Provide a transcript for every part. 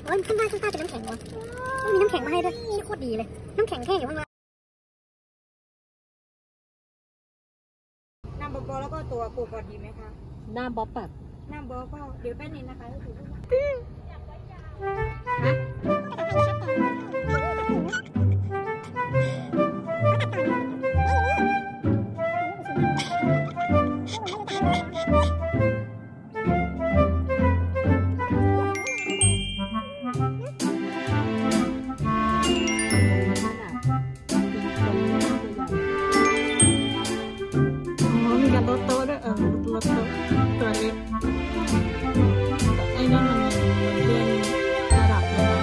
อ๋อข้างใต้เป็นน้ำแข็งเหรอมีน้ำแข็งมาให้ด้วยโคตรดีเลยน้ำแข็งแค่อยู่ข้างล่างน้ำบอแล้วก็ตัวปูกอดดีไหมคะน้ำบ๊อบแบบน้ำบอก็เดี๋ยวแป๊บนึงนะคะก็คือมีการโต๊ะด้วยโต๊ะตัวเล็กไอ้นั่นมันเลื่อนระดับเลยนะ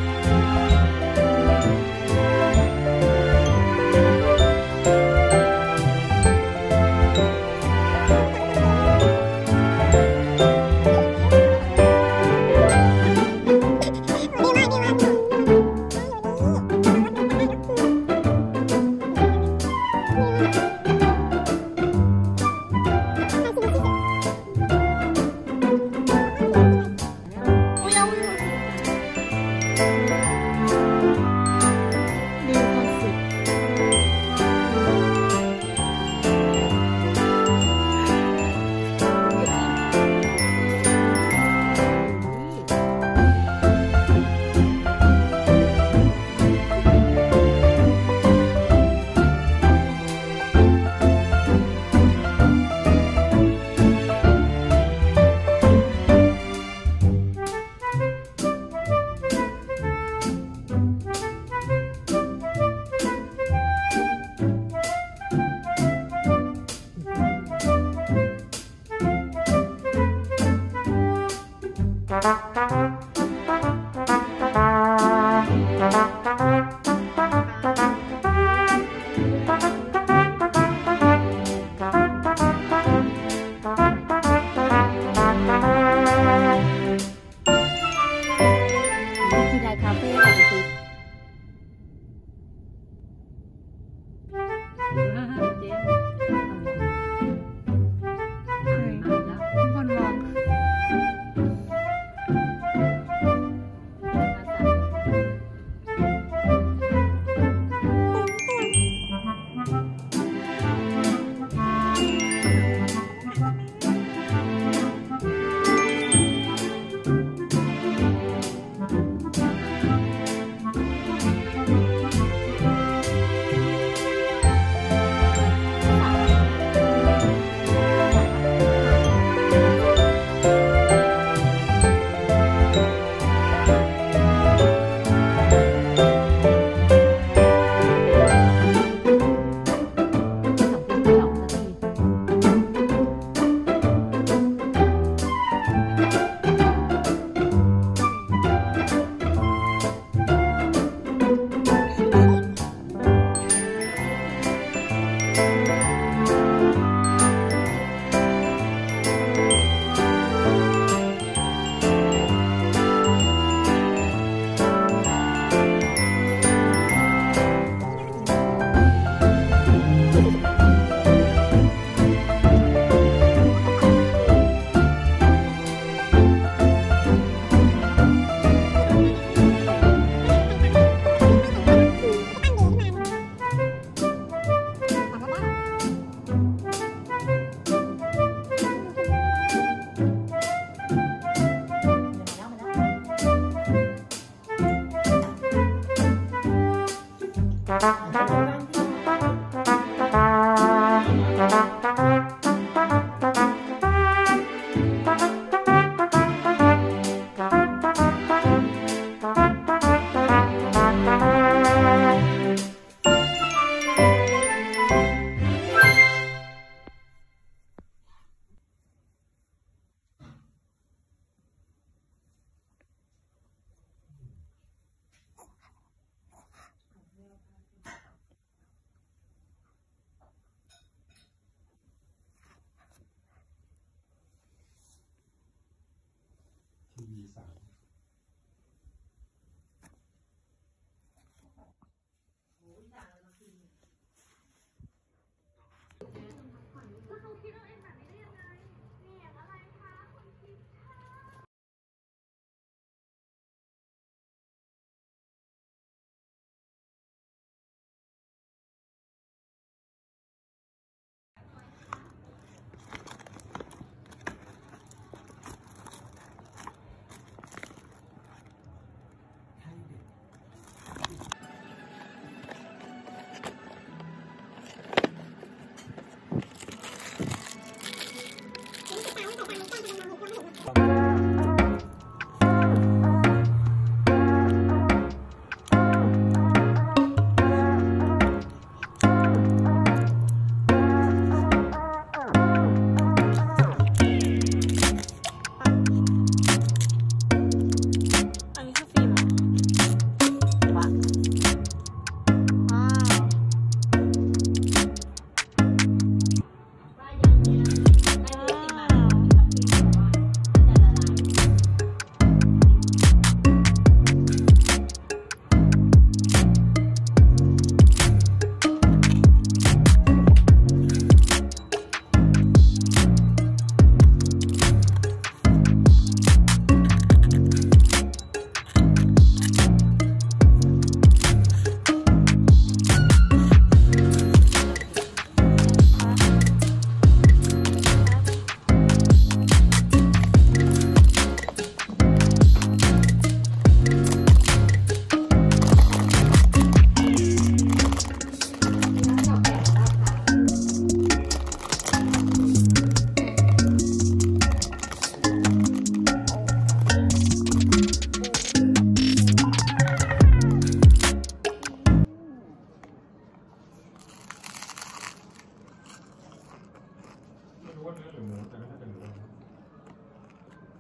คาเฟ่ของติ๊กเจ๊แล้วคนมอง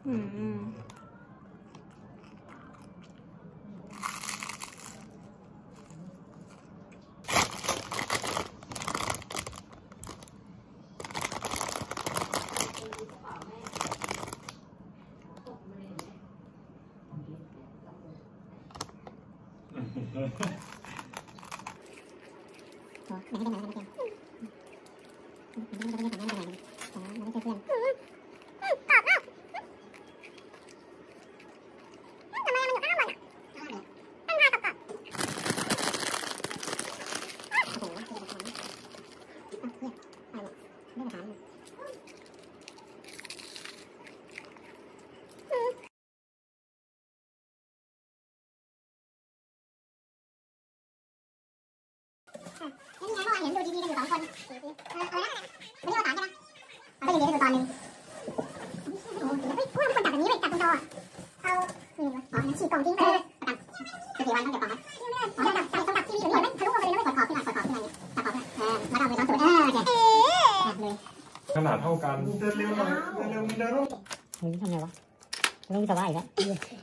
นี่ไงเมื่อวานเห็นดูทีวีกันอยู่2 คนวันนี้มาสอนใช่ไหมก็ยังเรียนอยู่ตอนนึงโอ้โหเฮ้ยพวกมันจับแบบนี้เลยจับตรงจอเอานี่วะอ๋อฉีกกล่องทิ้งไปเลยประกันกี่วันต้องเก็บกล่องไหมอ๋อต้องดับทีวีอยู่นี่เห็นไหมทะลุลงไปเลยนะไม่กดขอบขึ้นมาขึ้นมาเนี่ยจับขอบขึ้นมาแล้วเอาไปซ้อนตูดโอเคเลยขนาดเท่ากันเดินเร็วหน่อยเดินเร็วมึงทำไงวะต้องวิศวะอีกแล้ว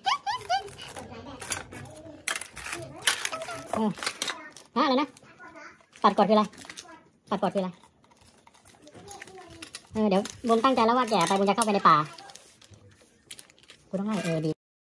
อะไรนะปัดกดคืออะไรปัดกดคืออะไรเดี๋ยวบุญตั้งใจแล้วว่าแก่ไปบุญจะเข้าไปในป่ากูต้องไล่ดี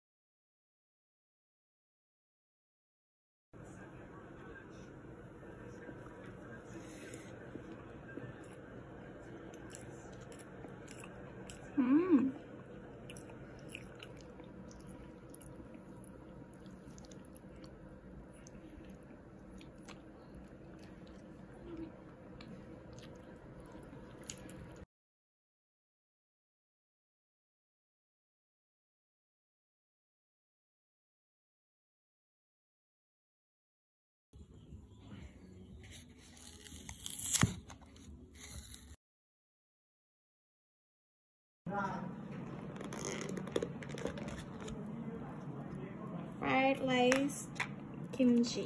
fried rice kimchi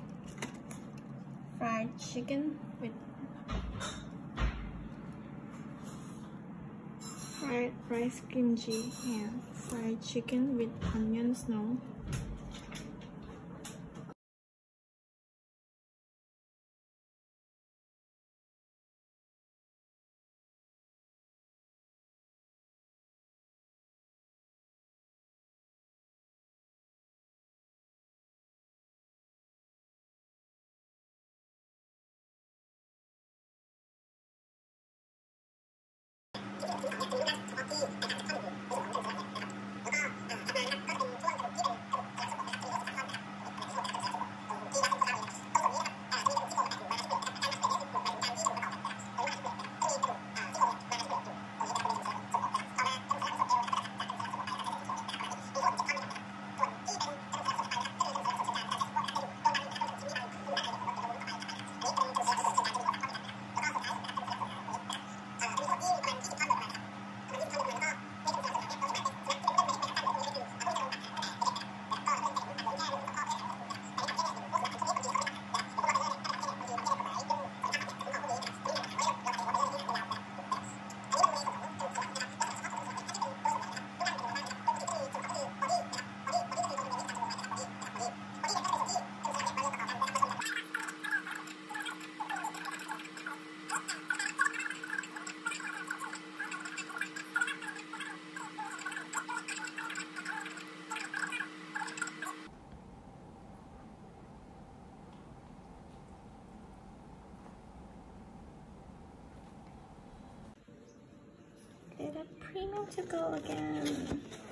fried chicken with fried rice kimchi and fried chicken with onion snow Okay, the premium to go again.